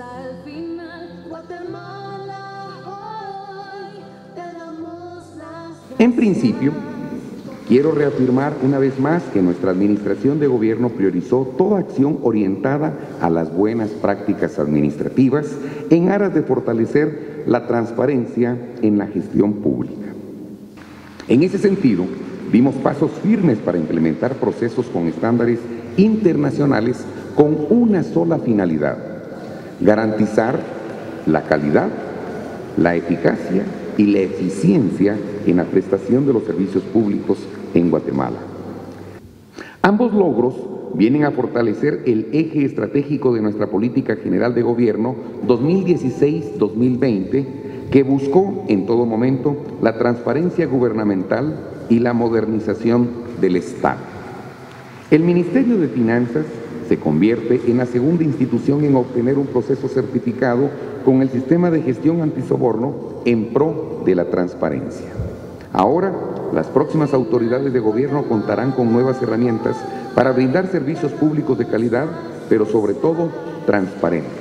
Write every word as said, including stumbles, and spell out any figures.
al final. Guatemala, hoy te damos las... En principio, quiero reafirmar una vez más que nuestra administración de gobierno priorizó toda acción orientada a las buenas prácticas administrativas en aras de fortalecer la transparencia en la gestión pública. En ese sentido, dimos pasos firmes para implementar procesos con estándares internacionales con una sola finalidad: garantizar la calidad, la eficacia y la eficiencia en la prestación de los servicios públicos en Guatemala. Ambos logros vienen a fortalecer el eje estratégico de nuestra política general de gobierno dos mil dieciséis a dos mil veinte, que buscó en todo momento la transparencia gubernamental y la modernización del Estado. El Ministerio de Finanzas se convierte en la segunda institución en obtener un proceso certificado con el sistema de gestión antisoborno en pro de la transparencia. Ahora, las próximas autoridades de gobierno contarán con nuevas herramientas para brindar servicios públicos de calidad, pero sobre todo transparentes.